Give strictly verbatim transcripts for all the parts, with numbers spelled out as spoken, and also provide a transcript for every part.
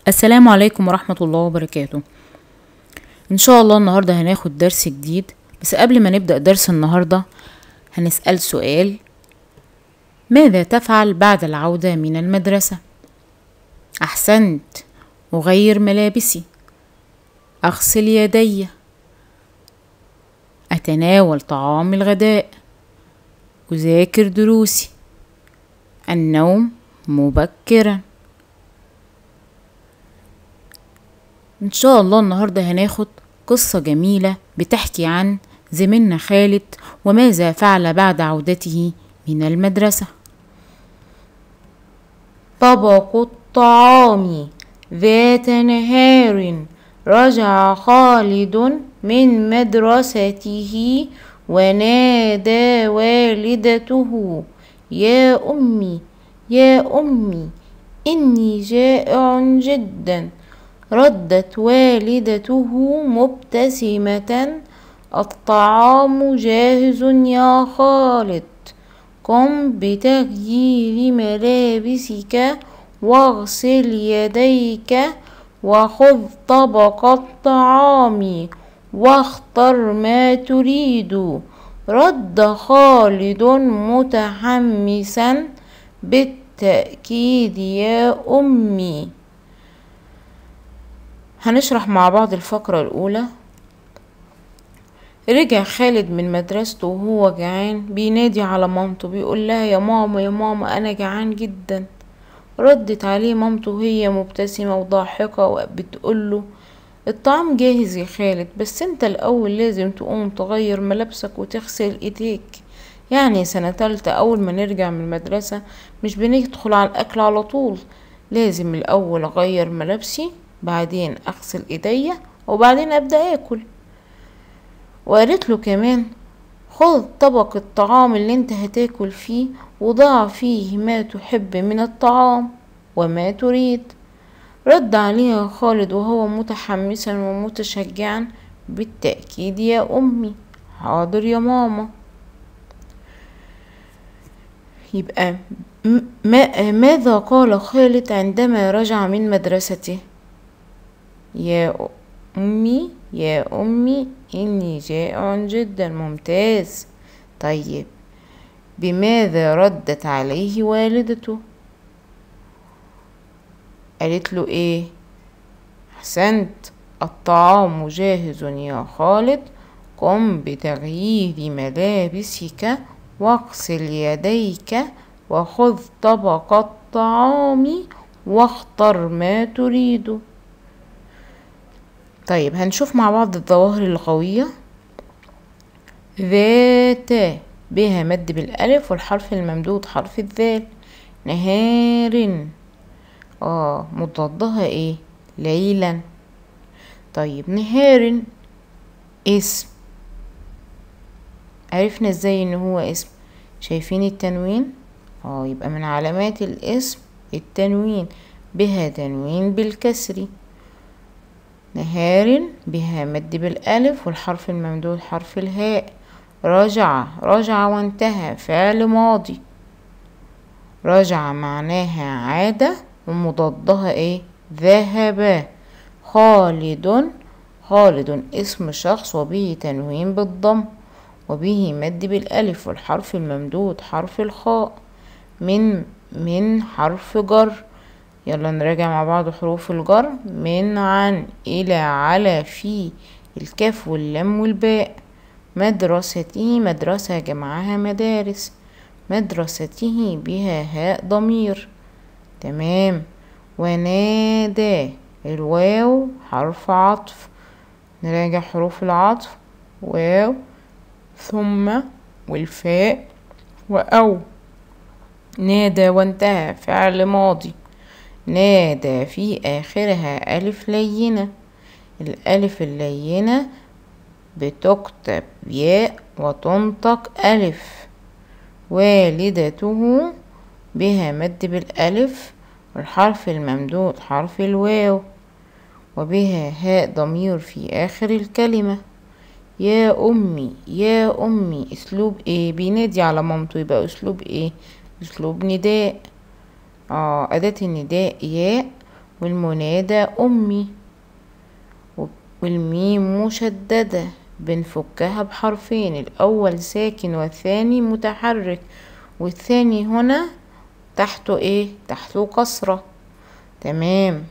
السلام عليكم ورحمة الله وبركاته. ان شاء الله النهاردة هناخد درس جديد، بس قبل ما نبدأ درس النهاردة هنسأل سؤال: ماذا تفعل بعد العودة من المدرسة؟ أحسنت، أغير ملابسي، أغسل يدي، أتناول طعام الغداء، أذاكر دروسي، النوم مبكرا. ان شاء الله النهاردة هناخد قصة جميلة بتحكي عن زميلنا خالد وماذا فعل بعد عودته من المدرسة. طبق الطعام. ذات نهار رجع خالد من مدرسته ونادى والدته: يا أمي يا أمي إني جائع جدا. ردت والدته مبتسمة: الطعام جاهز يا خالد، قم بتغيير ملابسك واغسل يديك وخذ طبق الطعام واختر ما تريد. رد خالد متحمسا: بالتأكيد يا أمي. هنشرح مع بعض الفقرة الأولى. رجع خالد من مدرسته وهو جعان، بينادي على مامته بيقول لها: يا ماما يا ماما أنا جعان جدا. ردت عليه مامته وهي مبتسمة وضاحكة وبتقوله: الطعام جاهز يا خالد، بس انت الأول لازم تقوم تغير ملابسك وتغسل ايديك. يعني سنة تالتة أول ما نرجع من المدرسة مش بندخل على الأكل على طول، لازم الأول أغير ملابسي، بعدين اغسل ايديا، وبعدين ابدأ اكل. وقالت له كمان: خذ طبق الطعام اللي انت هتاكل فيه وضع فيه ما تحب من الطعام وما تريد. رد عليها خالد وهو متحمسا ومتشجعا: بالتأكيد يا أمي، حاضر يا ماما. يبقى ما ماذا قال خالد عندما رجع من مدرسته؟ يا أمي يا أمي إني جائع جدا. ممتاز. طيب بماذا ردت عليه والدته؟ قالت له إيه؟ أحسنت، الطعام جاهز يا خالد، قم بتغيير ملابسك واغسل يديك وخذ طبق الطعام واختر ما تريد. طيب هنشوف مع بعض الظواهر اللغوية. ذات بها مد بالألف والحرف الممدود حرف الذال. نهار اه مضادها ايه؟ ليلا. طيب نهار اسم، عرفنا ازاي ان هو اسم؟ شايفين التنوين؟ اه يبقى من علامات الاسم التنوين، بها تنوين بالكسر. نهار بها مد بالألف والحرف الممدود حرف الهاء. رجع رجع وانتهى فعل ماضي. رجع معناها عادة ومضادها ايه؟ ذهب. خالد خالد اسم شخص وبه تنوين بالضم وبه مد بالألف والحرف الممدود حرف الخاء. من من حرف جر. يلا نراجع مع بعض حروف الجر: من، عن، إلى، على، في، الكاف واللام والباء. مدرسته مدرسة جمعها مدارس. مدرسته بها هاء ضمير. تمام. ونادى الواو حرف عطف. نراجع حروف العطف: واو ثم والفاء وأو. نادى وانتهى فعل ماضي. نادى في آخرها ألف لينة. الألف اللينة بتكتب ياء وتنطق ألف. والدته بها مد بالألف والحرف الممدود حرف الواو وبها هاء ضمير في آخر الكلمة. يا أمي يا أمي أسلوب ايه؟ بينادي على مامته، يبقى أسلوب ايه؟ أسلوب نداء. اه أداة النداء ياء والمنادى أمي، والميم مشددة بنفكها بحرفين، الأول ساكن والثاني متحرك، والثاني هنا تحته ايه؟ تحته كسرة. تمام.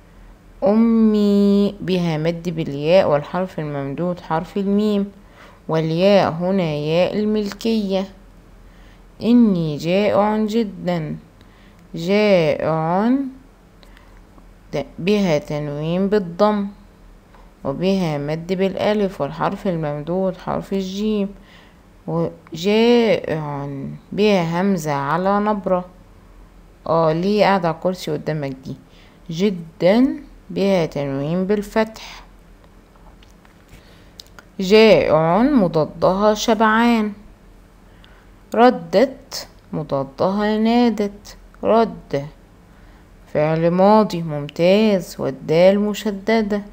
أمي بها مد بالياء، والحرف الممدود حرف الميم، والياء هنا ياء الملكية. إني جائع جدا، جائع بها تنوين بالضم، وبها مد بالألف، والحرف الممدود حرف الجيم، وجائع بها همزة على نبرة. اه ليه قاعدة على الكرسي قدامك دي؟ جدا بها تنوين بالفتح. جائع مضادها شبعان. ردت مضادها نادت. رد فعل ماضي ممتاز، والدال مشددة.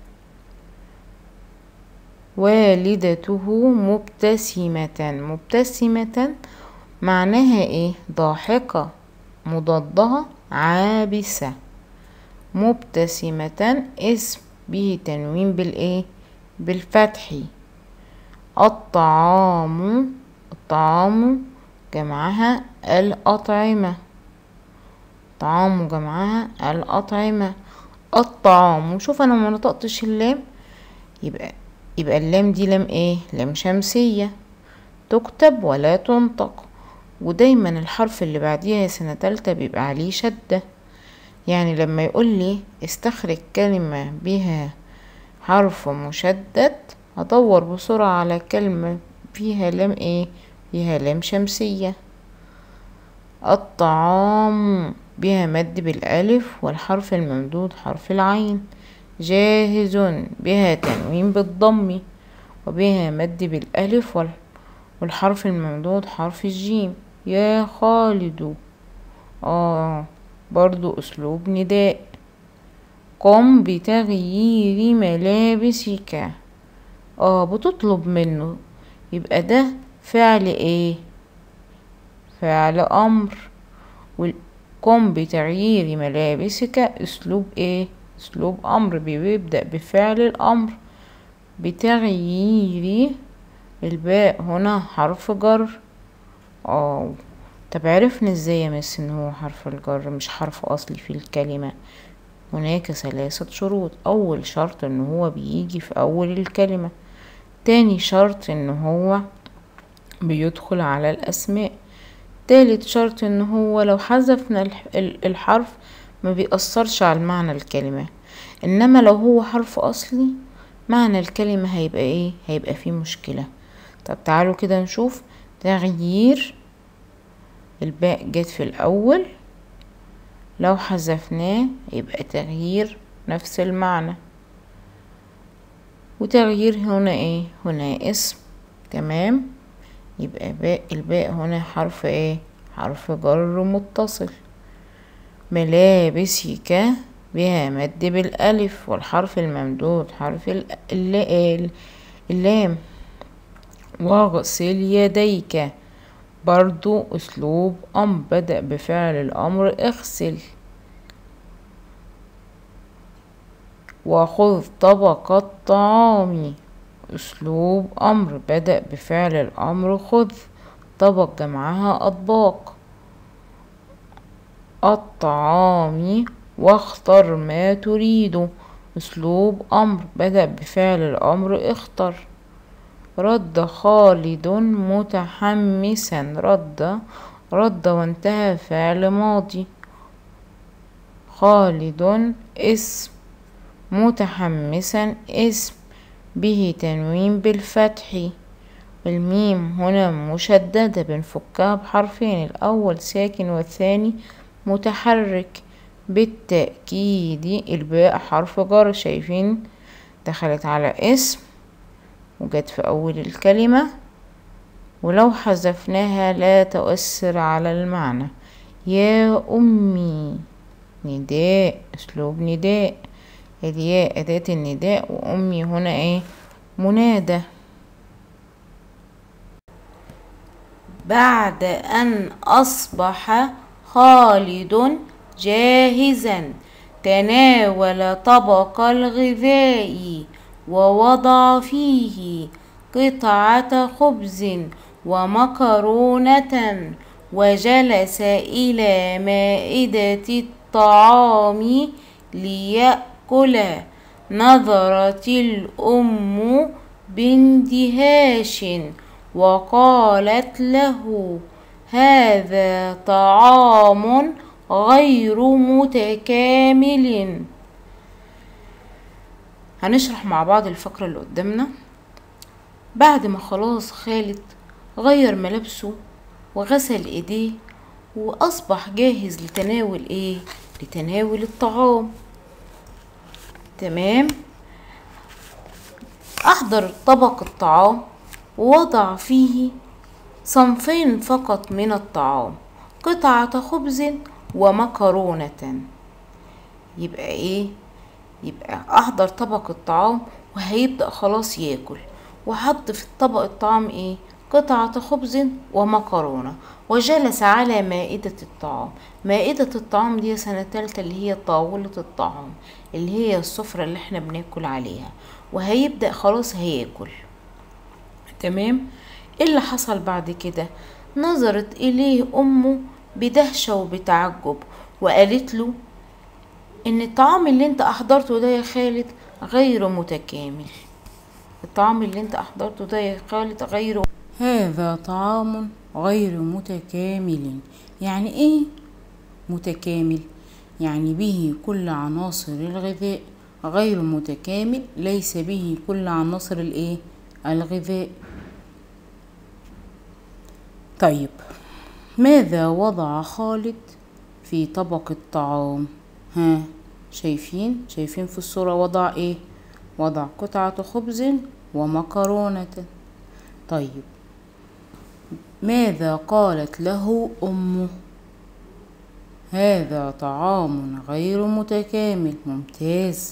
والدته مبتسمة. مبتسمة معناها ايه؟ ضاحكة، مضادها عابسة. مبتسمة اسم به تنوين بالايه؟ بالفتح. الطعام، الطعام جمعها الأطعمة. طعام جمعها الأطعمة. الطعام، شوف انا ما نطقتش اللام، يبقى يبقى اللام دي لام ايه؟ لام شمسية، تكتب ولا تنطق. ودايما الحرف اللي بعديها سنة تالتة بيبقى عليه شدة. يعني لما يقول لي استخرج كلمة بها حرف مشدد، هدور بسرعة على كلمة فيها لام ايه؟ فيها لام شمسية. الطعام بها مد بالالف، والحرف الممدود حرف العين. جاهز بها تنوين بالضم، وبها مد بالالف، والحرف الممدود حرف الجيم. يا خالد، اه برضو اسلوب نداء. قم بتغيير ملابسك، اه بتطلب منه، يبقى ده فعل ايه؟ فعل امر. قم بتغيير ملابسك اسلوب ايه؟ اسلوب امر، بيبدأ بفعل الامر. بتغيير، الباء هنا حرف جر. اه طب عرفنا ازاي يا مس ان هو حرف الجر مش حرف اصلي في الكلمة؟ هناك ثلاثة شروط. اول شرط ان هو بيجي في اول الكلمة. تاني شرط ان هو بيدخل على الاسماء. تالت شرط ان هو لو حذفنا الحرف ما بيأثرش على معنى الكلمة، انما لو هو حرف اصلي معنى الكلمة هيبقى ايه؟ هيبقى فيه مشكلة. طب تعالوا كده نشوف. تغيير، الباء جت في الاول، لو حذفناه يبقى تغيير نفس المعنى. وتغيير هنا ايه؟ هنا اسم. تمام. يبقى باء، الباء هنا حرف ايه؟ حرف جر متصل. ملابسك بها مد بالالف، والحرف الممدود حرف اللام. واغسل يديك، برضو اسلوب امر، بدأ بفعل الامر اغسل. وخذ طبق الطعام، اسلوب امر، بدأ بفعل الامر خذ. طبق جمعها اطباق. الطعام واختر ما تريد، اسلوب امر، بدأ بفعل الامر اختر. رد خالد متحمسا، رد، رد وانتهى فعل ماضي. خالد اسم، متحمسا اسم به تنوين بالفتح. الميم هنا مشددة بنفكها بحرفين، الأول ساكن والثاني متحرك. بالتأكيد الباء حرف جر، شايفين دخلت على اسم وجت في أول الكلمة، ولو حذفناها لا تؤثر على المعنى. يا أمي، نداء، أسلوب نداء، الياء أداة النداء، وأمي هنا ايه؟ منادى. بعد أن أصبح خالد جاهزا، تناول طبق الغذاء ووضع فيه قطعة خبز ومكرونة وجلس إلى مائدة الطعام ليأكل. نظرت الأم باندهاش وقالت له: هذا طعام غير متكامل. هنشرح مع بعض الفقرة اللي قدامنا. بعد ما خلاص خالد غير ملابسه وغسل ايديه واصبح جاهز لتناول ايه لتناول الطعام، تمام، احضر طبق الطعام ووضع فيه صنفين فقط من الطعام، قطعة خبز ومكرونة. يبقى ايه يبقى احضر طبق الطعام وهيبدأ خلاص ياكل، وحط في الطبق الطعام ايه قطعة خبز ومكرونة وجلس على مائدة الطعام. مائدة الطعام دي سنة تالتة اللي هي طاولة الطعام، اللي هي السفرة اللي احنا بناكل عليها، وهيبدأ خلاص هياكل، تمام. ايه اللي حصل بعد كده؟ نظرت اليه امه بدهشة وبتعجب وقالت له ان الطعام اللي انت احضرته ده يا خالد غير متكامل. الطعام اللي انت احضرته ده يا خالد غير هذا طعام غير متكامل. يعني ايه متكامل؟ يعني به كل عناصر الغذاء. غير متكامل ليس به كل عناصر الايه الغذاء. طيب، ماذا وضع خالد في طبق الطعام؟ ها، شايفين شايفين في الصورة وضع ايه؟ وضع قطعة خبز ومكرونة. طيب، ماذا قالت له أمه؟ هذا طعام غير متكامل. ممتاز.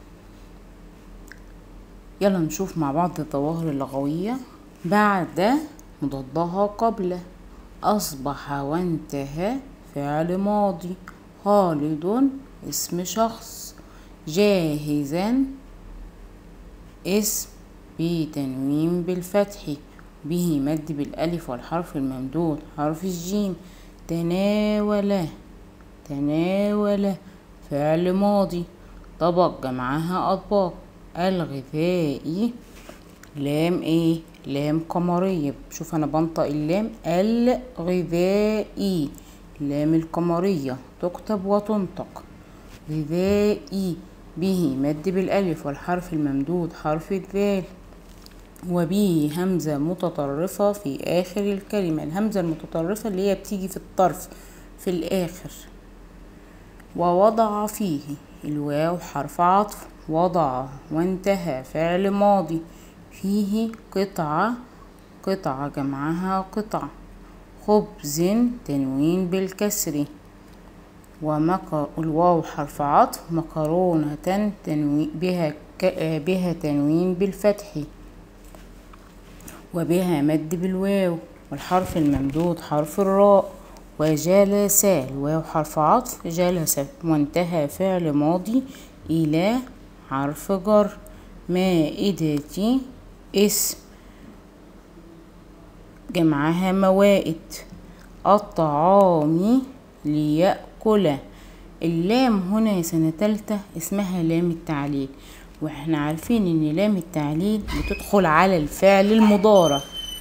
يلا نشوف مع بعض الظواهر اللغوية. بعد مضادها قبل. أصبح وانتهى فعل ماضي. خالد اسم شخص. جاهزا اسم بتنوين بالفتح، به مد بالألف والحرف الممدود حرف الجيم. تناول تناول فعل ماضي. طبق جمعها أطباق. الغذائي لام ايه لام قمرية. شوف انا بنطق اللام. الغذائي لام القمرية تكتب وتنطق. غذائي به مد بالألف والحرف الممدود حرف الذال، وبه همزة متطرفة في آخر الكلمة. الهمزة المتطرفة اللي هي بتيجي في الطرف في الآخر. ووضع فيه الواو حرف عطف. وضع وانتهى فعل ماضي. فيه قطعة قطعة جمعها قطع. خبز تنوين بالكسر. ومك الواو حرف عطف. مكرونة تنوين بها ك... بها تنوين بالفتح وبها مد بالواو والحرف الممدود حرف الراء. وجلس الواو حرف عطف. جلس وانتهى فعل ماضي إلى حرف جر. مائدة اسم جمعها موائد. الطعام ليأكل. اللام هنا يا سنة تالتة اسمها لام التعليل، واحنا عارفين ان لام التعليل بتدخل على الفعل المضارع،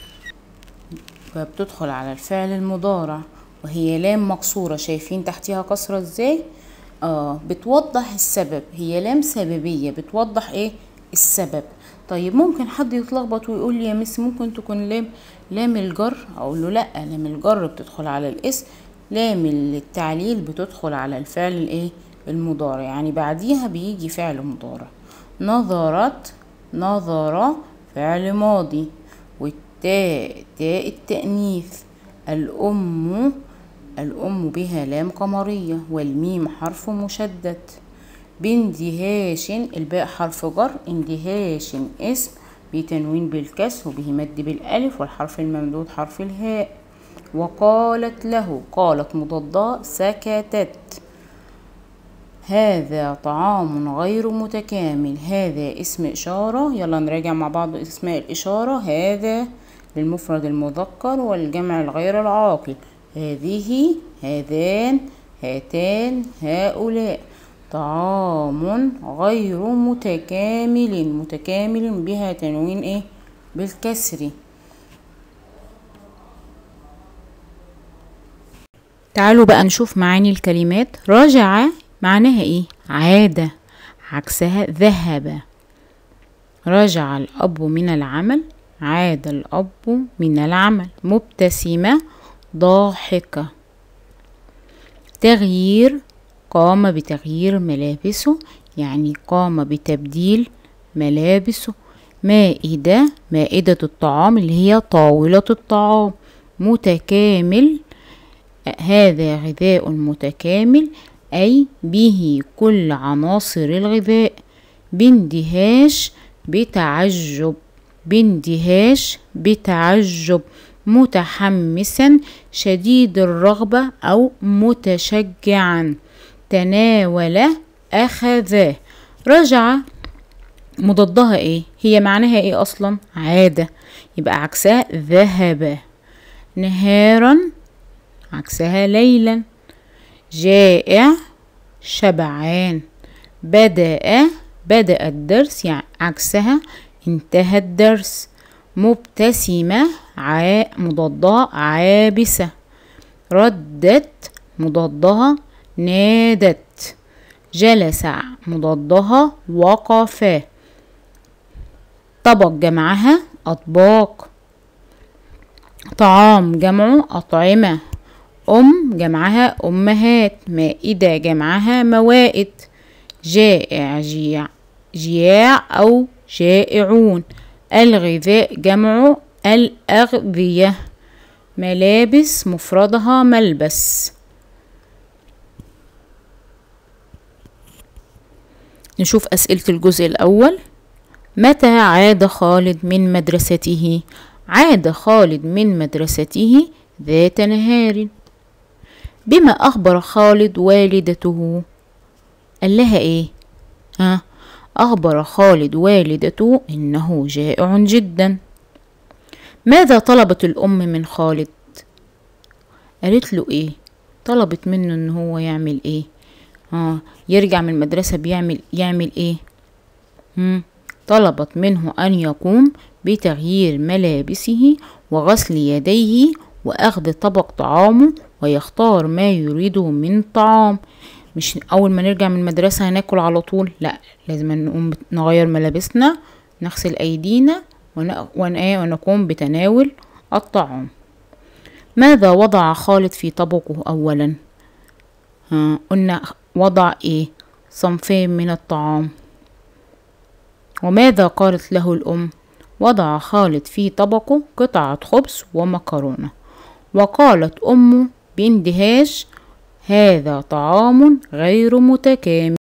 فبتدخل على الفعل المضارع وهي لام مكسورة. شايفين تحتها كسرة ازاي؟ اه بتوضح السبب. هي لام سببية بتوضح ايه السبب. طيب، ممكن حد يتلخبط ويقول لي يا مس ممكن تكون لام لام الجر؟ اقول له لا، لام الجر بتدخل على الاسم. لام التعليل بتدخل على الفعل الايه المضارع، يعني بعديها بيجي فعل مضارع. نظرت نظر فعل ماضي. والتاء تاء التأنيث. الأم الأم بها لام قمرية. والميم حرف مشدد. باندهاش الباء حرف جر. اندهاش اسم بتنوين بالكسر وبه مد بالألف والحرف الممدود حرف الهاء. وقالت له. قالت مضادة سكتت. هذا طعام غير متكامل. هذا اسم إشارة. يلا نراجع مع بعض اسماء الإشارة. هذا للمفرد المذكر والجمع الغير العاقل. هذه، هذان، هاتان، هؤلاء. طعام غير متكامل. متكامل بها تنوين ايه؟ بالكسر. تعالوا بقى نشوف معاني الكلمات. رجع معناها ايه؟ عاد، عكسها ذهب. رجع الأب من العمل، عاد الأب من العمل. مبتسمة، ضاحكة. تغيير، قام بتغيير ملابسه، يعني قام بتبديل ملابسه. مائدة، مائدة الطعام اللي هي طاولة الطعام. متكامل، هذا غذاء متكامل أي به كل عناصر الغذاء. باندهاش، بتعجب. باندهاش، بتعجب. متحمسا، شديد الرغبة أو متشجعا. تناول، أخذ. رجع مضادها ايه؟ هي معناها ايه اصلا؟ عادة، يبقى عكسها ذهب. نهارا، عكسها ليلا. جائع، شبعان. بدأ، بدأ الدرس، يعني عكسها انتهى الدرس. مبتسمة، عا مضادها عابسة. ردت، مضادها نادت. جلس، مضادها وقف. طبق جمعها أطباق. طعام جمعه أطعمة. أم جمعها أمهات. مائدة جمعها موائد. جائع، جياع، جياع أو جائعون. الغذاء جمعه الأغذية. ملابس مفردها ملبس. نشوف أسئلة الجزء الأول. متى عاد خالد من مدرسته؟ عاد خالد من مدرسته ذات نهار. بما أخبر خالد والدته؟ قال لها ايه؟ ها؟ أخبر خالد والدته إنه جائع جدا. ماذا طلبت الأم من خالد؟ قالت له ايه؟ طلبت منه ان هو يعمل ايه؟ اه يرجع من المدرسة بيعمل يعمل ايه؟ مم. طلبت منه أن يقوم بتغيير ملابسه وغسل يديه وأخذ طبق طعامه ويختار ما يريده من طعام. مش أول ما نرجع من المدرسة هناكل على طول، لا، لازم نقوم نغير ملابسنا، نغسل أيدينا، ونقوم بتناول الطعام. ماذا وضع خالد في طبقه أولا؟ ها قلنا وضع ايه؟ صنفين من الطعام. وماذا قالت له الأم؟ وضع خالد في طبقه قطعة خبز ومكرونة. وقالت أمه باندهاش: هذا طعام غير متكامل.